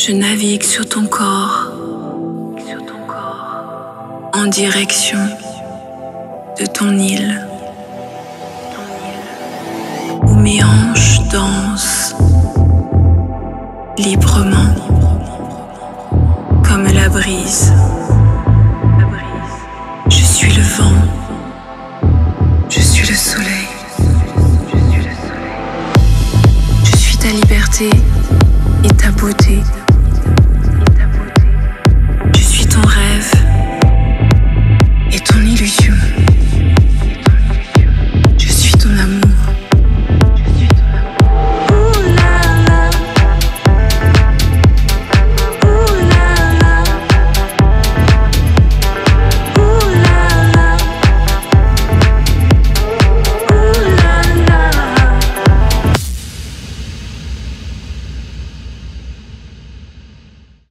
Je navigue sur ton corps, en direction de ton île, où mes hanches dansent librement, comme la brise. Je suis le vent, je suis le soleil, je suis ta liberté et ta beauté.